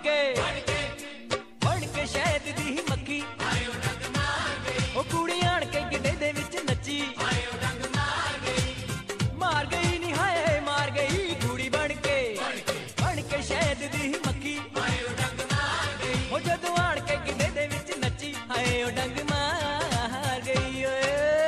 के बन के शहद दी मक्खी ओ कुड़ी आण के गिद्धे दे विच नची मार गई नी हाय मार गई कुड़ी बन के शहद दी मक्खी ओ जदों आण के गिद्धे दे विच नची हाय ओ डंग मार गई ओए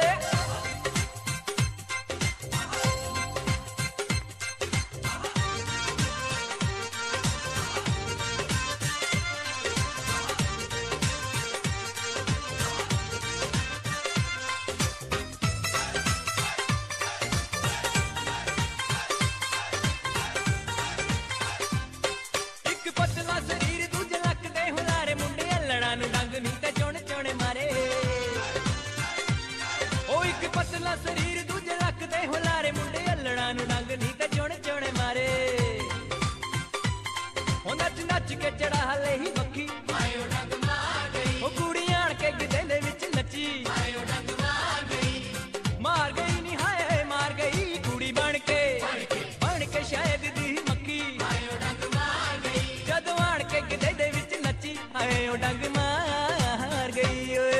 पतला शरीर दूजे लक दे हुलारे मुंडे अल्लड़ा नु डंग नी ते चोण चोणे मारे ओ एक पतला शरीर दूजे लक दे हुलारे मुंडे अल्लड़ा नु डंग नी ते चोण चोणे मारे ओ नच नच के चढ़ा हले ही मक्खी ओ कुड़ी आण के गिद्धे दे विच नची मार गई नी हाय मार गई कुड़ी बन के शायद दी मक्खी जदों आण के गिद्धे दे विच नची हाय ओ डंग मार गई ओए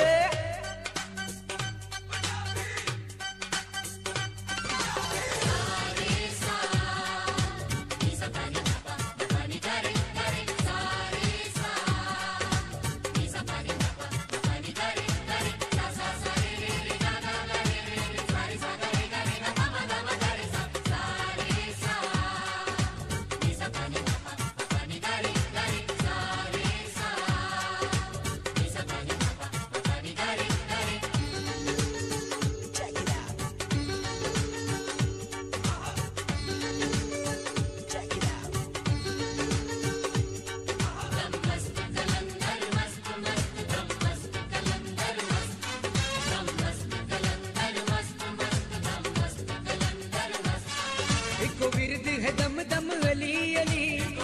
इको विरद है दम दम अली अली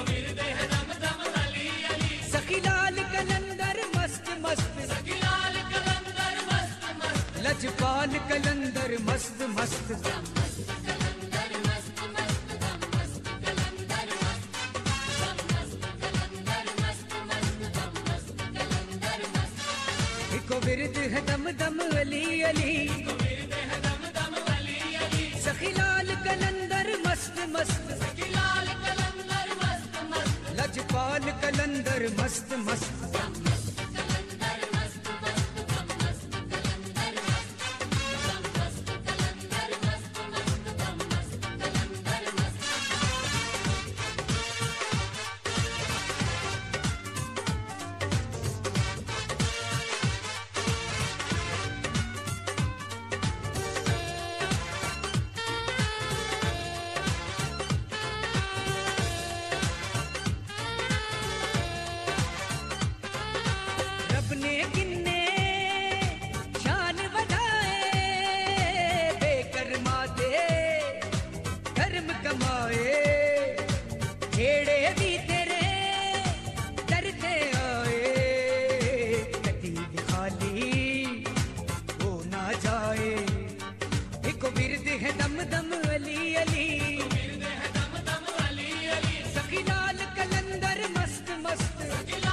सखी लाल कलंदर मस्त मस्त लजपाल कलंदर मस्त मस्त इको विरद है दम दम अली अली सखी लाल कलंदर मस्त मस्त लजपाल कलंदर मस्त मस्त अपने किन्ने शान बढ़ाए बेकर्मा दे धर्म कमाए जेड़े भी तेरे दर ते आए कदी खाली हो ना जाए एक बिरद है दम दम अली अली सखी लाल कलंदर मस्त मस्त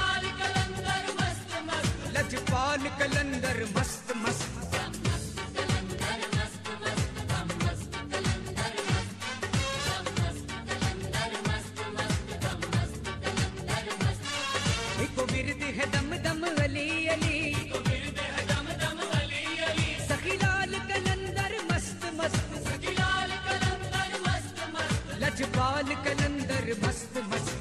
लजपाल कलंदर मस्त मस्त इको बिरद है दम दम अली अली सखी लाल कलंदर मस्त मस्त लजपाल कलंदर मस्त मस्त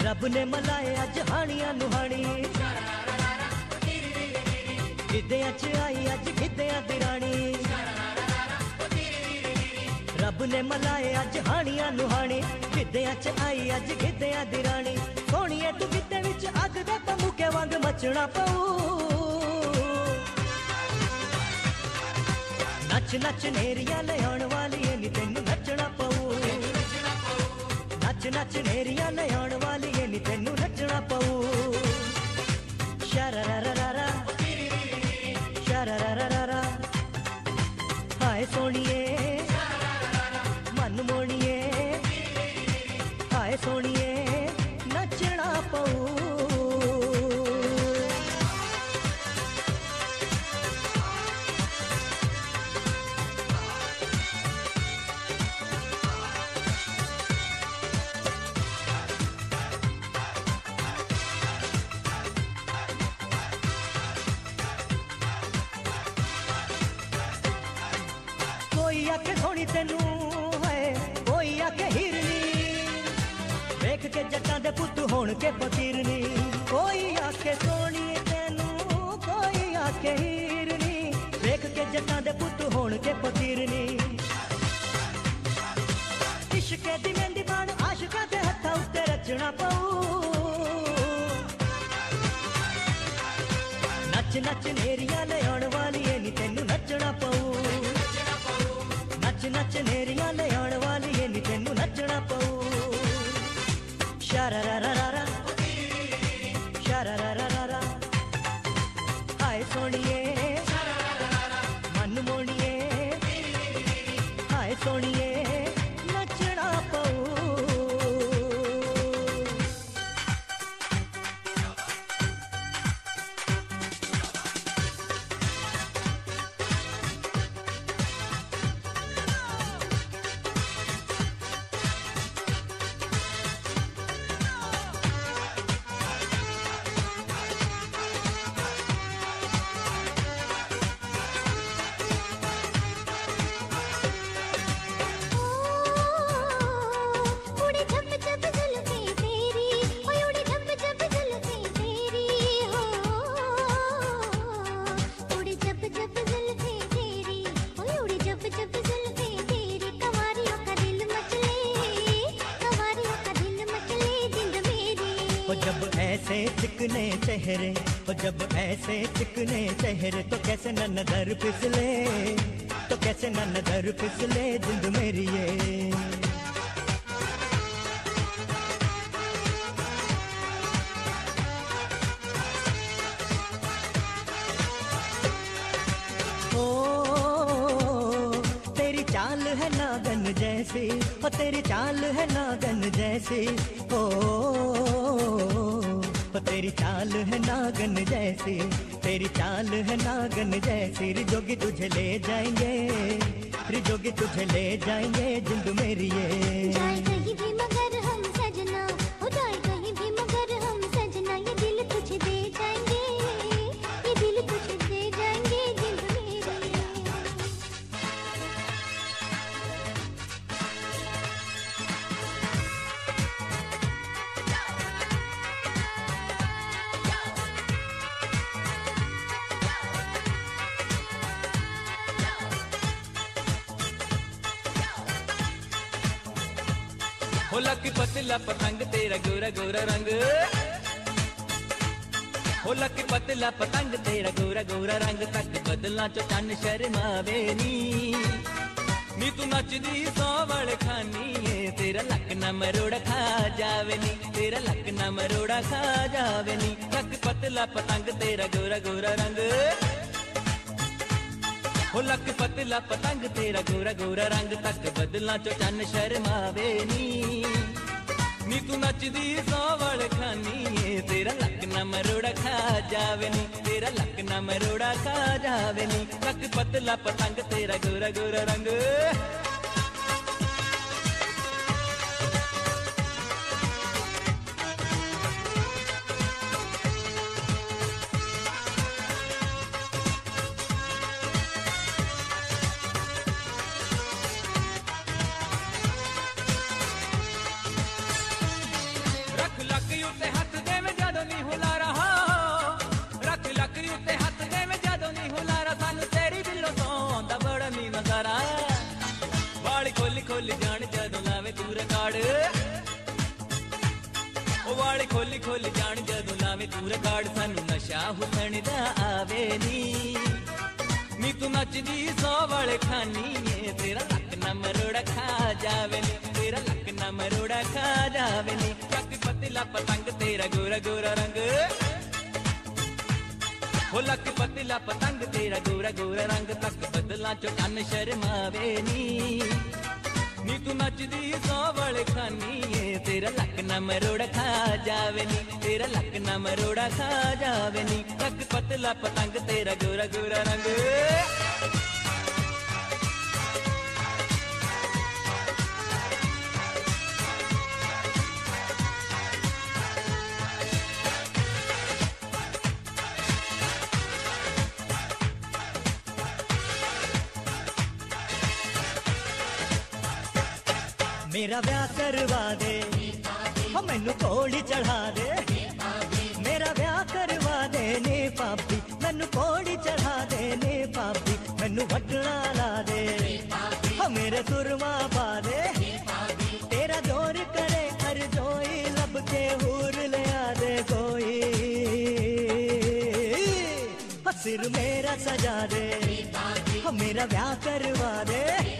रब ने मलाए अज हानियां नुहानी गिद्धियां च आई अज गिद्धियां दी रानी रब ने मलाए अज हानियां नुहानी गिद्धियां च आई अज गिद्धियां दी रानी सोहणीए तू गिद्धे विच अग दे भमुके वांग मचना पऊ नच नच नेरिया ले आउण वाली नी तेनू नचना पऊ नच नच नेरिया ले आउण वाली नी तेनू नचना पऊ शरररररा शरररररा हाय सोहणीए मन मोहणीए हाय सोहणीए नचना पऊ कोई आके सोहनी तेनू है कोई आके हिरनी वेख के जट्टां दे पुत्त होण के फकीरनी कोई आके सोहनी तेनू कोई आके हिरनी वेख के जट्टां दे पुत्त होण के फकीरनी इश्के दी मेहंदी बाण आशिकां दे हत्थां उत्ते रचना पऊ नच नच नेरिया ले आउण वाली नी तेनू नचना पऊ नच नच नेरिया ले आउण वाली नी तेनू नचना पऊ शरररररा शरररररा हाय सोहणीए मन मोहणीए हाय सोहणीए नचना पऊ जब ऐसे चिकने चेहरे जब ऐसे चिकने चेहरे तो कैसे न नजर फिसले तो कैसे न नजर फिसले जिंद मेरी ये तेरी चाल है नागन जैसी तेरी चाल है नागन जैसी तेरी चाल है नागन जैसी तेरी चाल है नागन जैसी रिजोगी तुझे ले जाएंगे रिजोगी तुझे ले जाएंगे जिंद मेरी ये जाए कहीं भी मगर हम सजना हो जाए कहीं भी मगर हम सजना ये दिल तुझे दे जाएंगे ये दिल तुझे दे जाएंगे जिंद मेरी हो लकी पतला पतंग तेरा गोरा गोरा रंग हो लकी पतला पतंग तेरा गोरा गोरा रंग तक बदला चो चन शर्मावे नी तू नचदी सोवल खानी है तेरा लक न मरोड़ा खा जावे नी तेरा लक न मरोड़ा खा जावे नी तक पतला पतंग तेरा गोरा गोरा रंग हो लक पतला पतंग तेरा गोरा गोरा रंग तक बदला चो चन शर्मावे नी तू नचदी सोवल खानी है तेरा लक न मरोड़ा खा जावे नी तेरा लक न मरोड़ा खा जावे नी तक पतला पतंग तेरा गोरा गोरा रंग उत्ते हथ देवे जदों नी हुलारा हो रख लकड़ी उत्ते हथ देवे जदों नी हुलारा सानू तेरी दिलों तो आंदा बड़ा नी नजारा वाल खोली खोली जान जदों लावे तू रिकार्ड ओ वाल खोली खोली जान जदों लावे तू रिकार्ड सानू नशा हुसैन दा आवे नी तू नचदी 100 वाले खानी है तेरा लक ना मरोड़ा खा जावे नी तेरा लक ना मरोड़ा खा जावे नी चक पतला पतंग तेरा गोरा गोरा रंग हो लक पतला पतंग तेरा गोरा गोरा रंग तक बदला चो चन शर्मावे नी तू नचदी 100 वाले खानी है तेरा लक ना मरोड़ा खा जावे नी तेरा लक ना मरोड़ा खा जावे नी तक पतला पतंग तेरा गोरा गोरा रंग मेरा ब्याह करवा दे हो मैनू कोड़ी चढ़ा दे मेरा ब्याह करवा दे ने पापी मैनू कोड़ी चढ़ा दे ने पापी मैनू वटना ला दे हो मेरे सुरमा पा दे तेरा जोर करे हर जोई लब के हूर ले आ दे कोई हो सिर मेरा सजा दे हो मेरा ब्याह करवा दे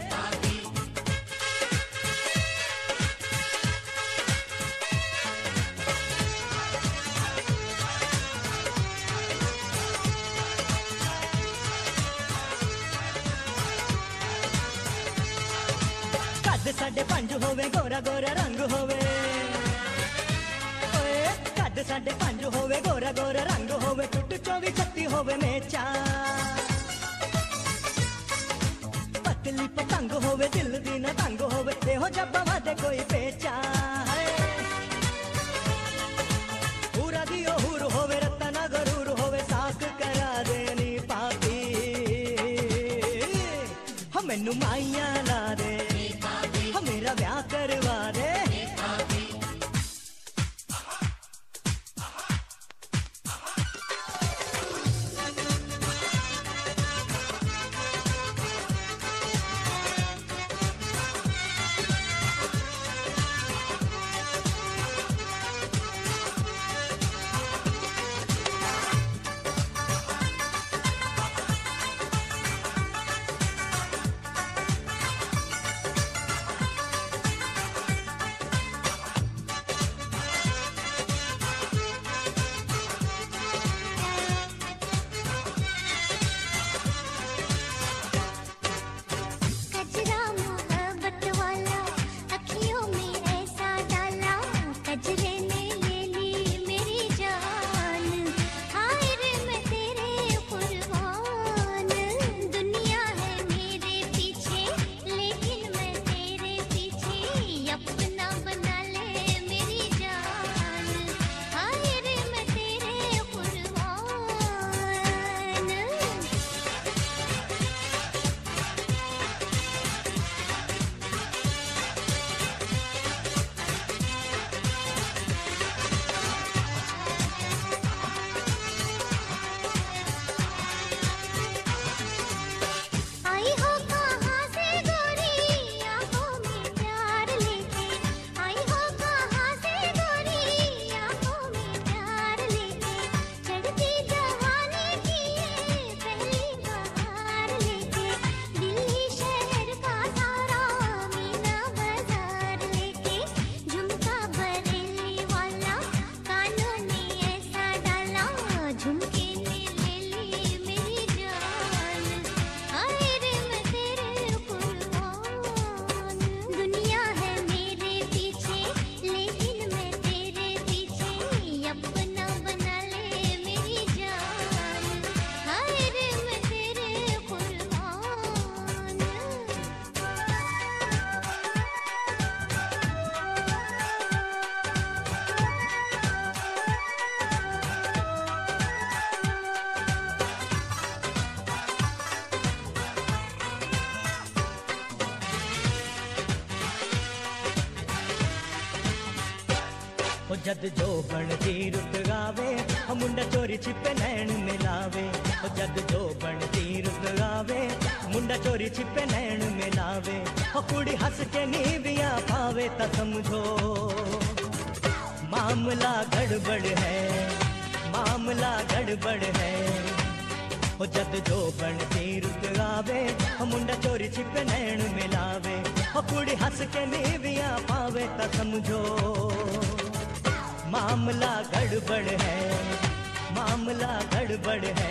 साढ़े 5 होवे गोरा गोरा रंग होवे ओए कद 5.5 होवे गोरा गोरा रंग होवे टुट 24-36 होवे मेचा पतली पतंग होवे दिल दी ना तंग होवे एहो जब वादे कोई पेचा पूरा दियो हुर होवे रत्ना गरूर होवे साख करा देनी पापी हम मैनू माइया ला दे मेरा ब्याह करवा दे जद जो बनती रुत गावे मुंडा चोरी छिपे नैन मिलावे। जद जो बनती रुत गावे मुंडा चोरी छिपे नैन मिलावे। कुड़ी हंस के नीवियां पावे ता समझो मामला गड़बड़ है, मामला गड़बड़ है। जद जो बनती रुत गावे मुंडा चोरी छिपे नैन मिलावे। कुड़ी हंस के नीवियां पावे ता समझो मामला गड़बड़ है, मामला गड़बड़ है।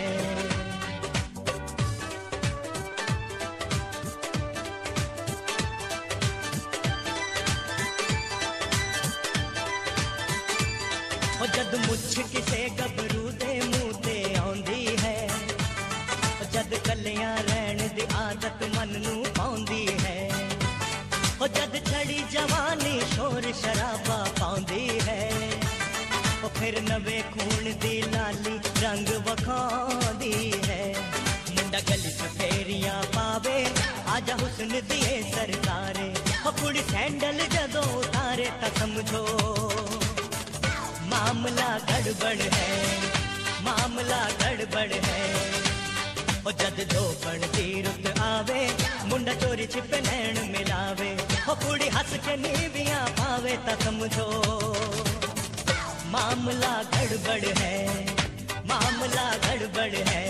जद मुझ किसे गबरू दे मुंह ते आउंदी है। जद कलियां रहन दी आदत मन नू पाउंदी है। जद छड़ी जवानी शोर शराबा पाउंदी है। फिर नवे खून दी लाली रंग वखांदी है। मुंडा गली च फेरियां पावे आजा हुस्न दिए सरकारे। कुड़ी सैंडल जदों उतारे ता समझो मामला गड़बड़ है, मामला गड़बड़ है। जद जो बनती रुत आवे मुंडा चोरी छिपे नैन मिलावे। कुड़ी हंस के नीवियां पावे ता समझो मामला गड़बड़ है, मामला गड़बड़ है।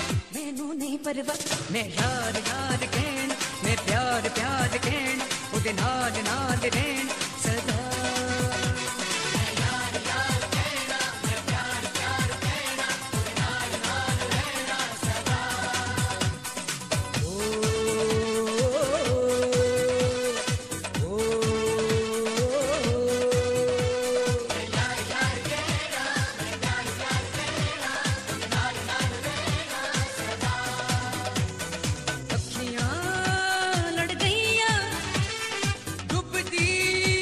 मैं यार यार कहन मैं प्यार प्यार कहन उदे नाल नाल रहन सदा। अखियां लड़ गईयां डुबदी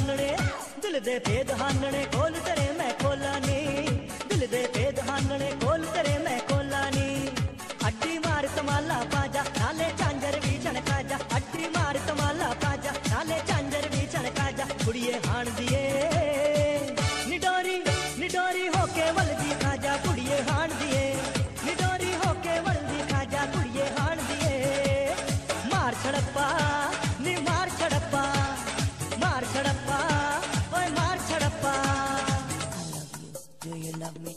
हानने दिल दे भेद हानने खोल तेरे मैं खोला नी दिल दे भेद हानने खोल तेरे मैं खोला नी अड्डी मार तमाला पाजा नाले झांझर भी छणका जा अड्डी मार तमाला पाजा नाले झांझर भी छणका जा कुड़िए हाण दिए निडोरी निडोरी होके वलदी खाजा कुड़िए हाण दिए निडोरी होके वलदी खाजा कुड़िए हाण दिए मार छड़प्पा नी मार छड़प्पा मार छड़प्पा ओए मार छड़प्पा I love you, do you love me?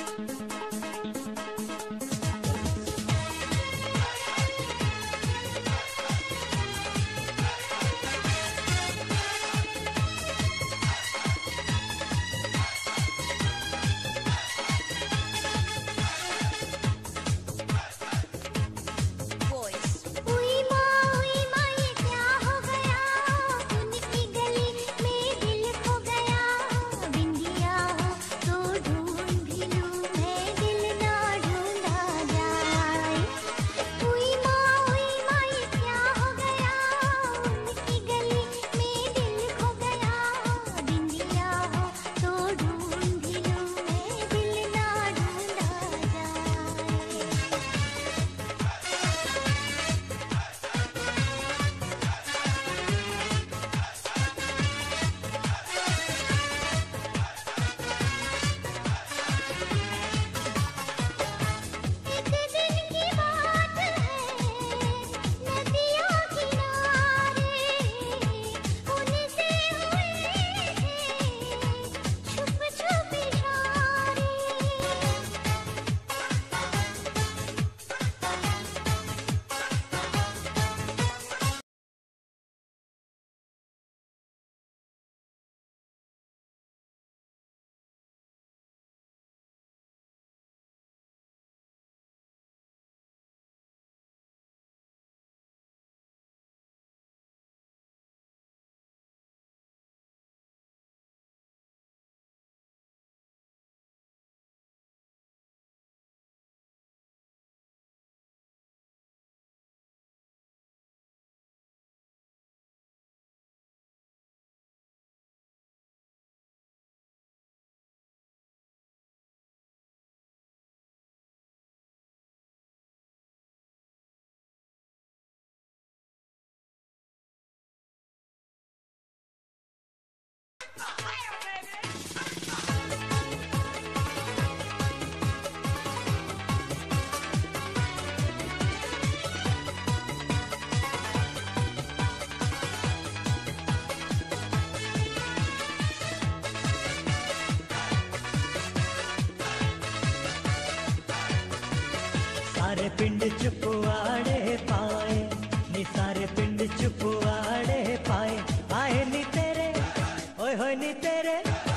सारे पिंड चुपवाड़े पाए नी सारे पिंड चुपवाड़े पाए आए नी तेरे ओए होए नी तेरे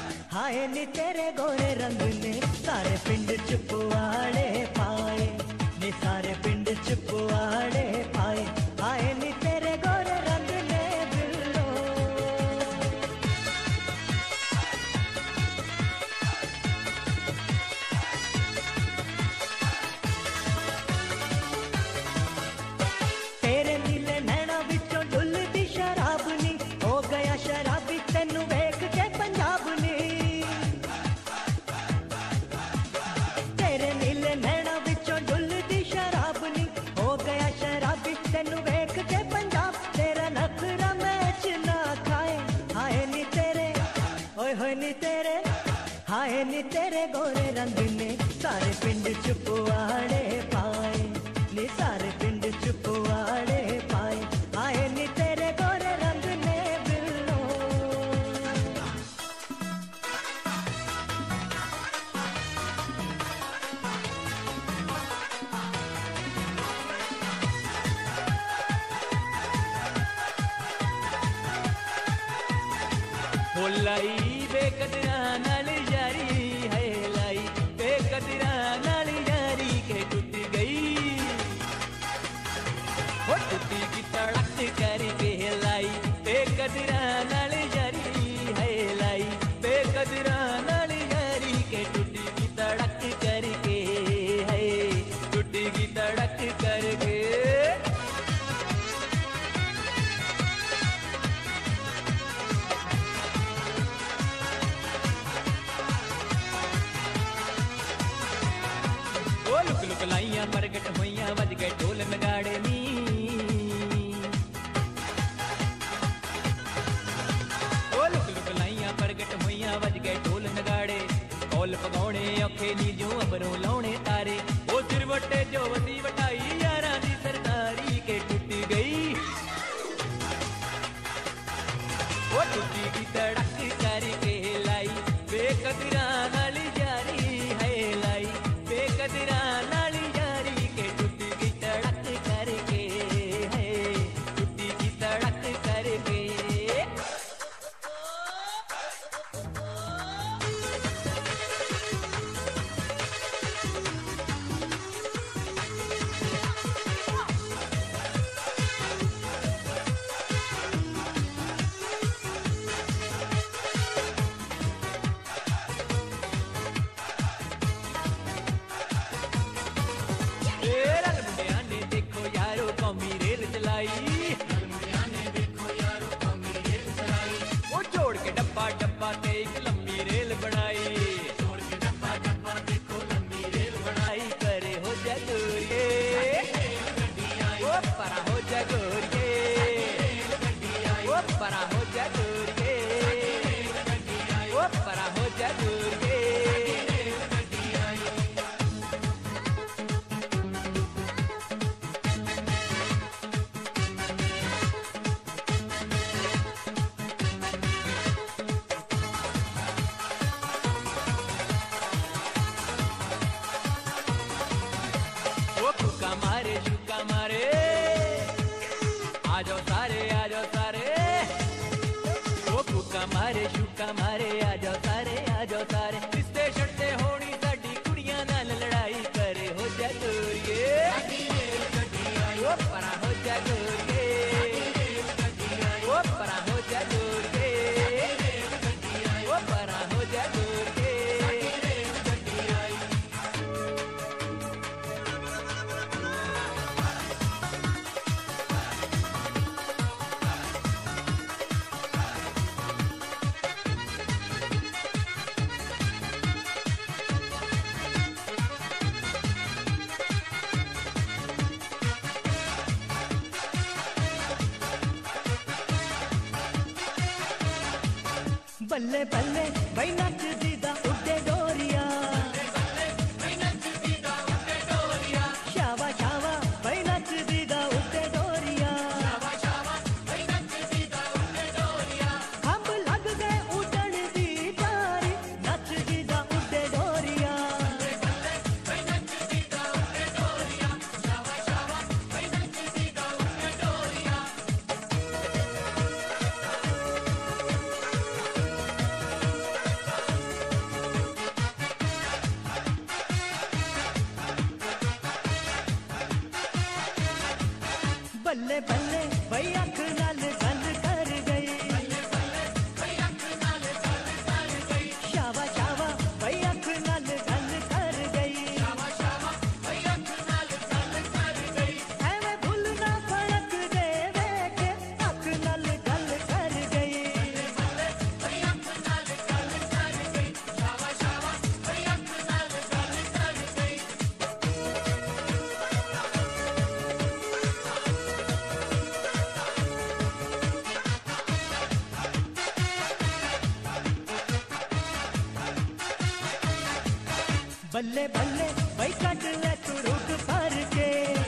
हाय नी तेरे गोरे रंग ने सारे पिंड चुपवाड़े पाए नी सारे पिंड चुपवाड़े पाए आए नी तेरे गोरे रंग ने बिल्लो तेरे नीले नैना विचों डुलदी शराब नी हो गया शराबी तेनू वेख के पंजाब नी तेरे नीले नैना विचों डुलदी शराब नी हो गया शराबी तेनू वेख के पंजाब तेरा नखरा मैच ना खाए हाय नी तेरे ओए होए नी तेरे हाय नी तेरे गोरे रंग ने सारे पिंड चुपवाड़े पाए नी सारे पिंड चुपवाड़े पाए आए नी तेरे गोरे रंग ने बिल्लो हो लाई बेकदरा नाल यारी है लाई बेकदरा नाल यारी के टूट गई हो टूटी की तड़क करके लाई बेकदरा नाल यारी है लाई बेकदरा नाल यारी के टूटी की तड़क करके है टूटी की तड़क करके प्रगट होइया वज गए ढोल नगाड़े नी ओ लुक लुक लाइया प्रगट होइया वज गए ढोल नगाड़े कौल पगौने औखे नी जो अबरों लाउणे तारे ओ सिर वटे जो वसी वटाई यारां दी सरदारी के टूट गई ओ टूटी की तड़क करके लाई बेकदरा नाल यारी है लाई बेकदरा नाल यारी के टूटी की तड़क करके है टूटी की तड़क करके डब्बा ते एक लंबी रेल बनाई देखो लंबी रेल बनाई करे हो जगोरिए ओ परा हो जगोरिए ओ परा हो जगोरिए ओ परा हो जगोरिए मारे शुका मारे आ जाओ सारे रिश्ते छड़ते होनी साडी कुड़ियां नाल लड़ाई करे हो जगोरिए ओ परा हो जगोरिए ओ परा हो जगोरिए ओ परा हो जगोरिए बल्ले बल्ले भाई नच दीदा उड्डे डोरिया शावा शावा भाई नच दीदा उड्डे डोरिया हम लग गए उड़न दी तारी नच दीदा उड्डे डोरिया बल्ले बल्ले भाई अख नाल गल कर गई शावा शावा भाई अख नाल गल कर गई एवें भुल ना फड़क दे वेख अख नाल गल कर गई बल्ले बल्ले भाई कट ले तू रुक भर के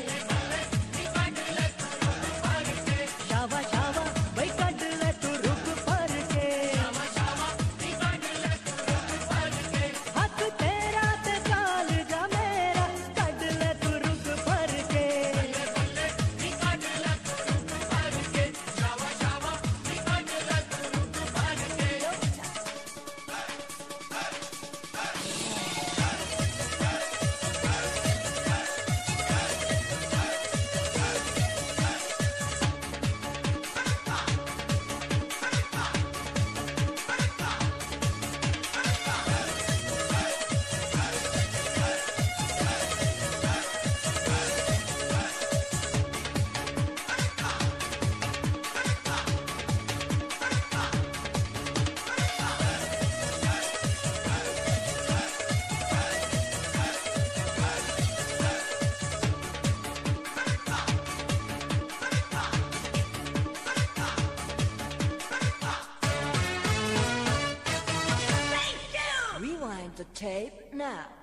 शावा शावा भाई कट ले तू रुक भर के हक तेरा ते काल जा मेरा कट ले तू रुक भर के tape now.